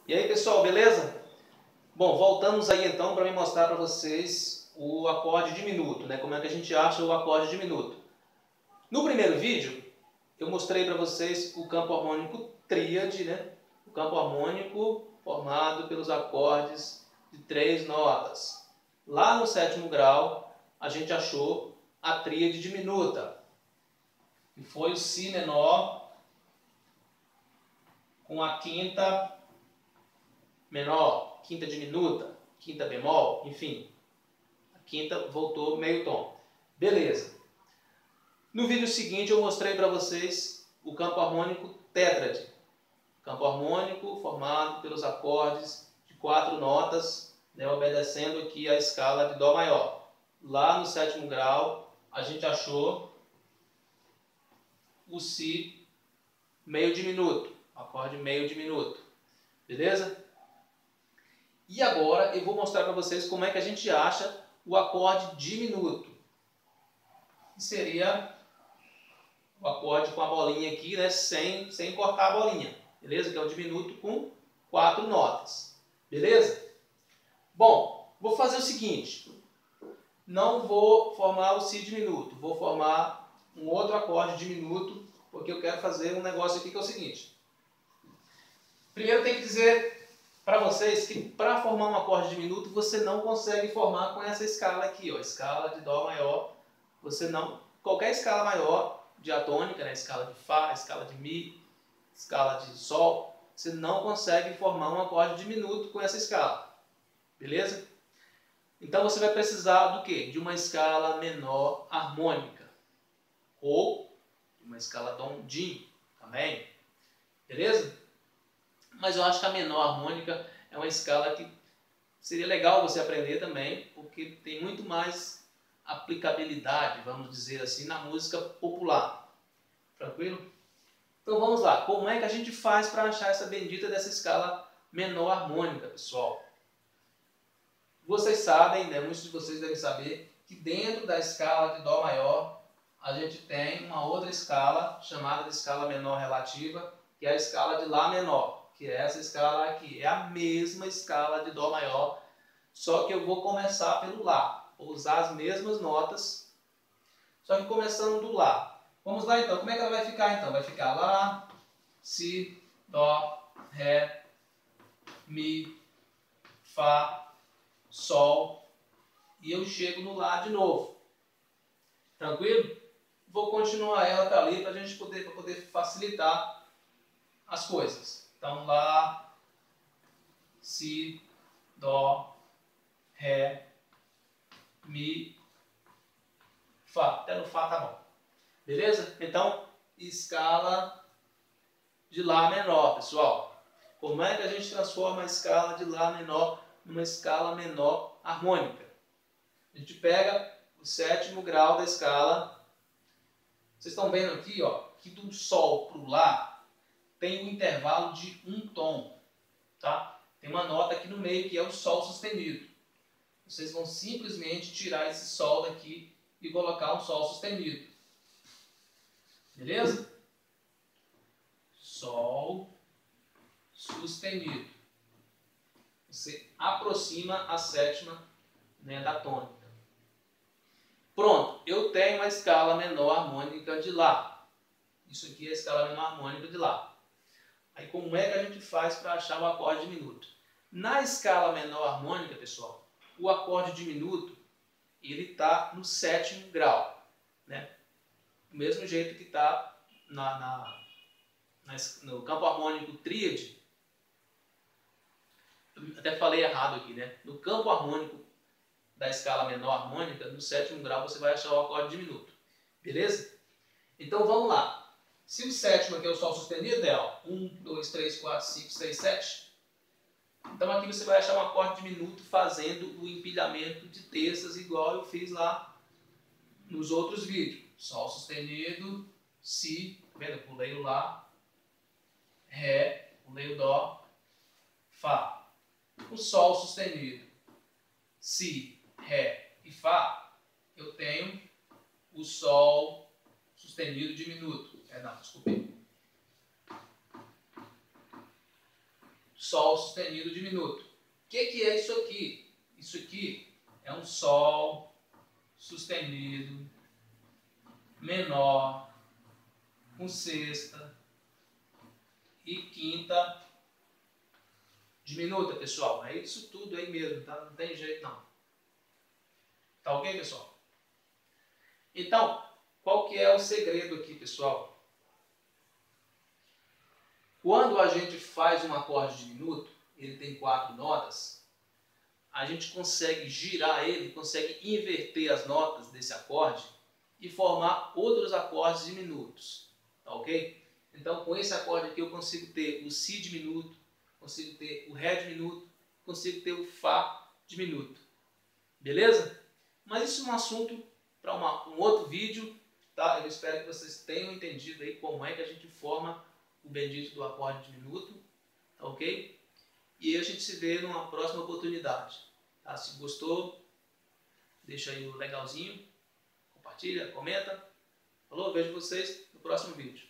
E aí pessoal, beleza? Bom, voltamos aí então para me mostrar para vocês o acorde diminuto, né? Como é que a gente acha o acorde diminuto. No primeiro vídeo, eu mostrei para vocês o campo harmônico tríade, né? O campo harmônico formado pelos acordes de 3 notas. Lá no sétimo grau, a gente achou a tríade diminuta, que foi o Si menor com a quinta menor, quinta diminuta, quinta bemol, enfim. A quinta voltou meio tom. Beleza. No vídeo seguinte eu mostrei para vocês o campo harmônico tétrade. Campo harmônico formado pelos acordes de 4 notas, né, obedecendo aqui a escala de Dó maior. Lá no sétimo grau a gente achou o Si meio diminuto, acorde meio diminuto. Beleza? E agora eu vou mostrar para vocês como é que a gente acha o acorde diminuto. Que seria o acorde com a bolinha aqui, né, sem cortar a bolinha. Beleza? Que é o diminuto com 4 notas. Beleza? Bom, vou fazer o seguinte. Não vou formar o Si diminuto. Vou formar um outro acorde diminuto, porque eu quero fazer um negócio aqui que é o seguinte. Primeiro tem que dizer para vocês que para formar um acorde diminuto você não consegue formar com essa escala aqui, ó, escala de Dó maior. Você não, qualquer escala maior diatônica, né, escala de Fá, escala de Mi, escala de Sol, você não consegue formar um acorde diminuto com essa escala. Beleza? Então você vai precisar do quê? De uma escala menor harmônica ou de uma escala Dom-Dim também. Beleza? Mas eu acho que a menor harmônica é uma escala que seria legal você aprender também, porque tem muito mais aplicabilidade, vamos dizer assim, na música popular. Tranquilo? Então vamos lá. Como é que a gente faz para achar essa bendita dessa escala menor harmônica, pessoal? Vocês sabem, né, muitos de vocês devem saber, que dentro da escala de Dó maior, a gente tem uma outra escala, chamada de escala menor relativa, que é a escala de Lá menor, que é essa escala aqui. É a mesma escala de Dó maior, só que eu vou começar pelo Lá. Vou usar as mesmas notas, só que começando do Lá. Vamos lá então, como é que ela vai ficar então? Vai ficar Lá, Si, Dó, Ré, Mi, Fá, Sol, e eu chego no Lá de novo. Tranquilo? Vou continuar ela para ali para a gente poder facilitar as coisas. Então, Lá, Si, Dó, Ré, Mi, Fá. Até no Fá tá bom. Beleza? Então, escala de Lá menor, pessoal. Como é que a gente transforma a escala de Lá menor numa escala menor harmônica? A gente pega o sétimo grau da escala. Vocês estão vendo aqui, ó, que do Sol para o Lá tem um intervalo de um tom. Tá? Tem uma nota aqui no meio que é o Sol sustenido. Vocês vão simplesmente tirar esse Sol daqui e colocar um Sol sustenido. Beleza? Sol sustenido. Você aproxima a sétima, né, da tônica. Pronto, eu tenho uma escala menor harmônica de Lá. Isso aqui é a escala menor harmônica de Lá. Aí como é que a gente faz para achar o acorde diminuto? Na escala menor harmônica, pessoal, o acorde diminuto ele está no sétimo grau, né? Do mesmo jeito que está no campo harmônico tríade. Eu até falei errado aqui, né? No campo harmônico da escala menor harmônica, no sétimo grau você vai achar o acorde diminuto. Beleza? Então vamos lá. Se o sétimo aqui é o Sol sustenido, é 1, 2, 3, 4, 5, 6, 7. Então aqui você vai achar um acorde diminuto fazendo o empilhamento de terças igual eu fiz lá nos outros vídeos. Sol sustenido, Si, tá vendo? Pulei o Lá, Ré, pulei o Dó, Fá. O Sol sustenido, Si, Ré e Fá, eu tenho o Sol sustenido diminuto. Não, desculpe. Sol sustenido diminuto. O que é isso aqui? Isso aqui é um Sol sustenido menor com sexta e quinta diminuta, pessoal. É isso tudo aí mesmo, tá? Não tem jeito não. Tá ok, pessoal? Então, qual que é o segredo aqui, pessoal? Quando a gente faz um acorde diminuto, ele tem 4 notas, a gente consegue girar ele, consegue inverter as notas desse acorde e formar outros acordes diminutos, tá ok? Então, com esse acorde aqui eu consigo ter o Si diminuto, consigo ter o Ré diminuto, consigo ter o Fá diminuto, beleza? Mas isso é um assunto para um outro vídeo, tá? Eu espero que vocês tenham entendido aí como é que a gente forma o bendito do acorde diminuto, tá ok? E a gente se vê numa próxima oportunidade, tá? Se gostou, deixa aí o legalzinho, compartilha, comenta. Falou? Vejo vocês no próximo vídeo.